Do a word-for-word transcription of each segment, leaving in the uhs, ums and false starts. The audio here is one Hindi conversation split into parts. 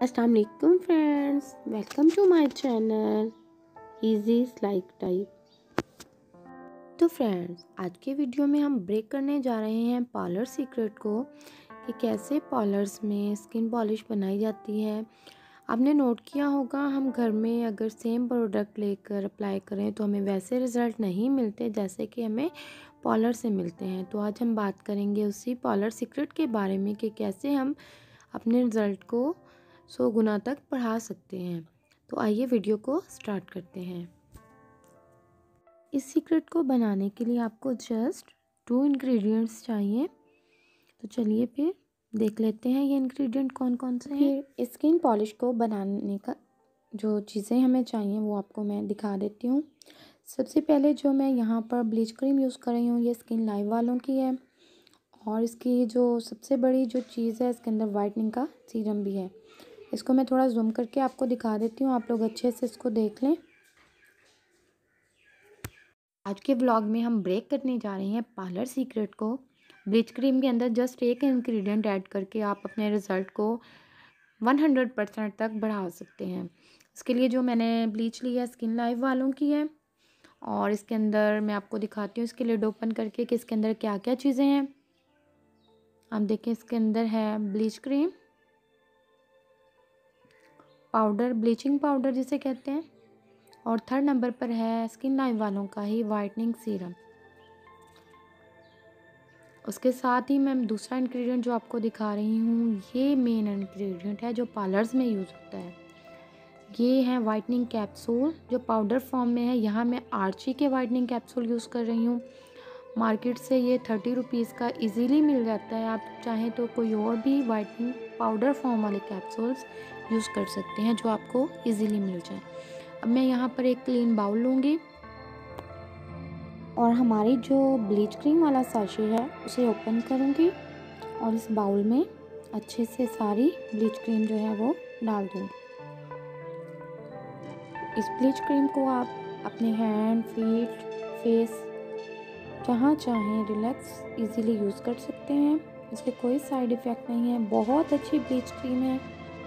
अस्सलाम वालेकुम friends, welcome to my channel easy like type. तो फ्रेंड्स, आज के वीडियो में हम ब्रेक करने जा रहे हैं पार्लर सीक्रेट को कि कैसे पार्लर्स में स्किन पॉलिश बनाई जाती है। आपने नोट किया होगा, हम घर में अगर सेम प्रोडक्ट लेकर अप्लाई करें तो हमें वैसे रिज़ल्ट नहीं मिलते जैसे कि हमें पार्लर से मिलते हैं। तो आज हम बात करेंगे उसी पार्लर सीक्रेट के बारे में कि कैसे हम अपने रिज़ल्ट को सौ गुना तक बढ़ा सकते हैं। तो आइए वीडियो को स्टार्ट करते हैं। इस सीक्रेट को बनाने के लिए आपको जस्ट टू इंग्रेडिएंट्स चाहिए। तो चलिए फिर देख लेते हैं ये इंग्रेडिएंट कौन कौन से हैं। फिर स्किन पॉलिश को बनाने का जो चीज़ें हमें चाहिए वो आपको मैं दिखा देती हूँ। सबसे पहले जो मैं यहाँ पर ब्लीच क्रीम यूज़ कर रही हूँ, ये स्किन लाइव वालों की है। और इसकी जो सबसे बड़ी जो चीज़ है, इसके अंदर वाइटनिंग का सीरम भी है। इसको मैं थोड़ा जूम करके आपको दिखा देती हूँ, आप लोग अच्छे से इसको देख लें। आज के व्लॉग में हम ब्रेक करने जा रहे हैं पार्लर सीक्रेट को। ब्लीच क्रीम के अंदर जस्ट एक इंग्रेडिएंट ऐड करके आप अपने रिज़ल्ट को सौ परसेंट तक बढ़ा सकते हैं। इसके लिए जो मैंने ब्लीच ली है स्किन लाइव वालों की है। और इसके अंदर मैं आपको दिखाती हूँ इसके लिड ओपन करके कि इसके अंदर क्या क्या चीज़ें हैं। आप देखें, इसके अंदर है bleach cream powder, bleaching powder जिसे कहते हैं, और थर्ड नंबर पर है स्किन लाइव वालों का ही वाइटनिंग सीरम। उसके साथ ही मैं दूसरा इंग्रेडिएंट जो आपको दिखा रही हूँ, ये मेन इंग्रेडिएंट है जो पार्लर्स में यूज़ होता है। ये है वाइटनिंग कैप्सूल जो पाउडर फॉर्म में है। यहाँ मैं आर्ची के वाइटनिंग कैप्सूल यूज़ कर रही हूँ। मार्केट से ये थर्टी रुपीज़ का इजीली मिल जाता है। आप चाहें तो कोई और भी वाइटनिंग पाउडर फॉर्म वाले कैप्सूल्स यूज़ कर सकते हैं जो आपको इजीली मिल जाए। अब मैं यहाँ पर एक क्लीन बाउल लूँगी और हमारी जो ब्लीच क्रीम वाला साशे है उसे ओपन करूँगी और इस बाउल में अच्छे से सारी ब्लीच क्रीम जो है वो डाल दूँगी। इस ब्लीच क्रीम को आप अपने हैंड, फीट, फेस जहाँ चाहें रिलैक्स इजीली यूज़ कर सकते हैं। इसके कोई साइड इफ़ेक्ट नहीं है, बहुत अच्छी ब्लीच क्रीम है।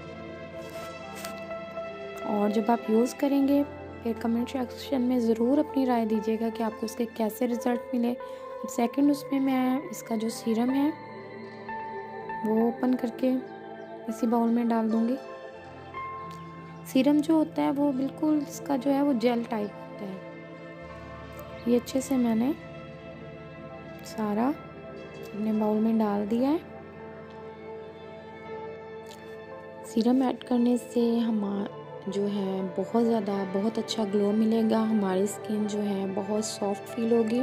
और जब आप यूज़ करेंगे फिर कमेंट सेक्शन में ज़रूर अपनी राय दीजिएगा कि आपको इसके कैसे रिज़ल्ट मिले। अब सेकंड उसमें मैं इसका जो सीरम है वो ओपन करके इसी बाउल में डाल दूँगी। सीरम जो होता है वो बिल्कुल इसका जो है वो जेल टाइप होता है। ये अच्छे से मैंने सारा अपने बाउल में डाल दिया है। सीरम ऐड करने से हमारा जो है बहुत ज़्यादा बहुत अच्छा ग्लो मिलेगा। हमारी स्किन जो है बहुत सॉफ्ट फील होगी।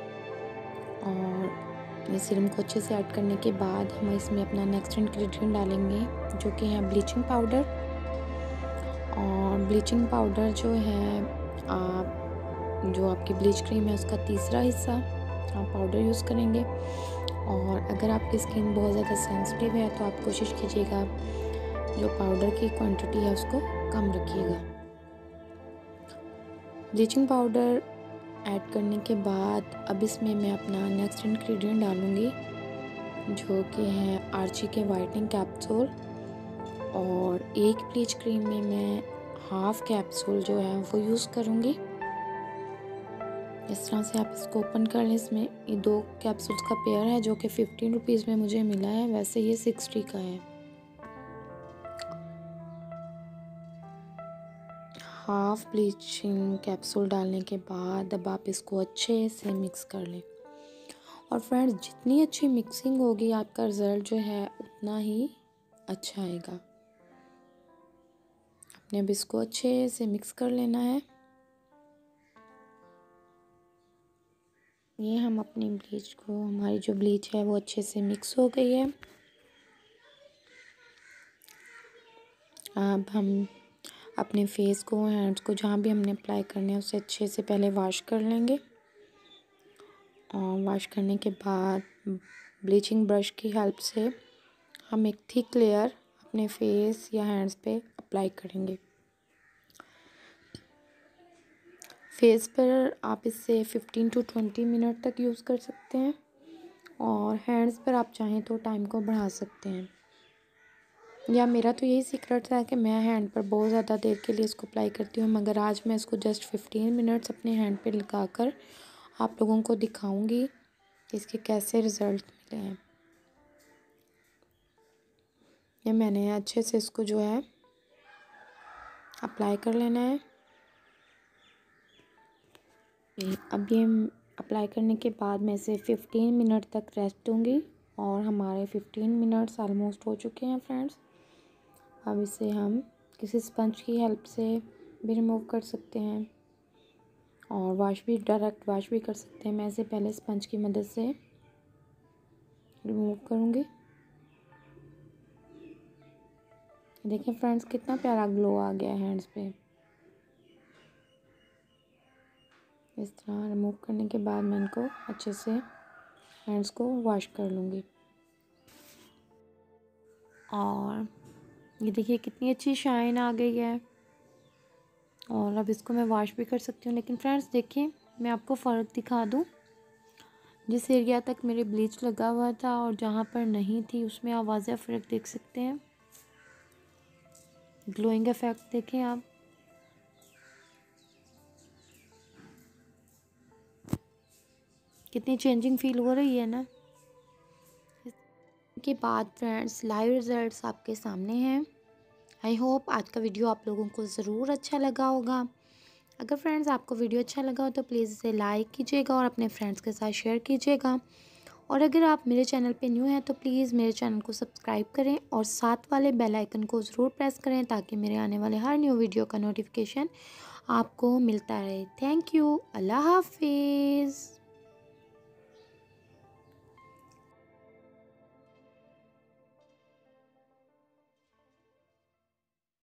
और ये सीरम को अच्छे से ऐड करने के बाद हम इसमें अपना नेक्स्ट इंग्रेडिएंट डालेंगे जो कि है ब्लीचिंग पाउडर। और ब्लीचिंग पाउडर जो है, आप जो आपकी ब्लीच क्रीम है उसका तीसरा हिस्सा आप पाउडर यूज़ करेंगे। और अगर आपकी स्किन बहुत ज़्यादा सेंसिटिव है तो आप कोशिश कीजिएगा जो पाउडर की क्वांटिटी है उसको कम रखिएगा। ब्लीचिंग पाउडर ऐड करने के बाद अब इसमें मैं अपना नेक्स्ट इंग्रेडिएंट डालूँगी जो कि है आर्ची के वाइटनिंग कैप्सूल। और एक ब्लीच क्रीम में मैं हाफ कैप्सूल जो है वो यूज़ करूँगी। इस तरह से आप इसको ओपन कर लें। इसमें ये दो कैप्सूल्स का पेयर है जो कि फिफ्टीन रुपीज़ में मुझे मिला है, वैसे ये सिक्सटी का है। हाफ ब्लीचिंग कैप्सूल डालने के बाद अब आप इसको अच्छे से मिक्स कर लें। और फ्रेंड्स, जितनी अच्छी मिक्सिंग होगी आपका रिज़ल्ट जो है उतना ही अच्छा आएगा। आपने अब इसको अच्छे से मिक्स कर लेना है। ये हम अपनी ब्लीच को, हमारी जो ब्लीच है वो अच्छे से मिक्स हो गई है। अब हम अपने फेस को, हैंड्स को, जहाँ भी हमने अप्लाई करने हैं उसे अच्छे से पहले वॉश कर लेंगे। और वॉश करने के बाद ब्लीचिंग ब्रश की हेल्प से हम एक थिक लेयर अपने फेस या हैंड्स पे अप्लाई करेंगे। फेस पर आप इससे फिफ्टीन टू ट्वेंटी मिनट तक यूज़ कर सकते हैं और हैंड्स पर आप चाहें तो टाइम को बढ़ा सकते हैं। या मेरा तो यही सीक्रेट था कि मैं हैंड पर बहुत ज़्यादा देर के लिए इसको अप्लाई करती हूँ, मगर आज मैं इसको जस्ट फिफ्टीन मिनट्स अपने हैंड पे लगा कर आप लोगों को दिखाऊंगी कि इसके कैसे रिज़ल्ट मिले हैं। ये मैंने अच्छे से इसको जो है अप्लाई कर लेना है। अब ये अप्लाई करने के बाद मैं इसे फिफ्टीन मिनट तक रेस्ट दूँगी और हमारे फिफ्टीन मिनट्स ऑलमोस्ट हो चुके हैं फ्रेंड्स। अब इसे हम किसी स्पंज की हेल्प से भी रिमूव कर सकते हैं और वॉश भी, डायरेक्ट वॉश भी कर सकते हैं। मैं इसे पहले स्पंज की मदद से रिमूव करूँगी। देखिए फ्रेंड्स, कितना प्यारा ग्लो आ गया हैंड्स पे। इस तरह रिमूव करने के बाद मैं इनको अच्छे से हैंड्स को वॉश कर लूँगी। और ये देखिए कितनी अच्छी शाइन आ गई है और अब इसको मैं वॉश भी कर सकती हूँ। लेकिन फ्रेंड्स देखिए, मैं आपको फ़र्क दिखा दूँ। जिस एरिया तक मेरे ब्लीच लगा हुआ था और जहाँ पर नहीं थी, उसमें आप वाज़ेह फ़र्क देख सकते हैं। ग्लोइंग इफ़ेक्ट देखें आप। कितनी चेंजिंग फील हो रही है ना। इसके बाद फ्रेंड्स लाइव रिज़ल्ट्स आपके सामने हैं। आई होप आज का वीडियो आप लोगों को ज़रूर अच्छा लगा होगा। अगर फ्रेंड्स आपको वीडियो अच्छा लगा हो तो प्लीज़ इसे लाइक कीजिएगा और अपने फ्रेंड्स के साथ शेयर कीजिएगा। और अगर आप मेरे चैनल पे न्यू हैं तो प्लीज़ मेरे चैनल को सब्सक्राइब करें और साथ वाले बेल आइकन को ज़रूर प्रेस करें ताकि मेरे आने वाले हर न्यू वीडियो का नोटिफिकेशन आपको मिलता रहे। Thank you. अल्लाह हाफिज़।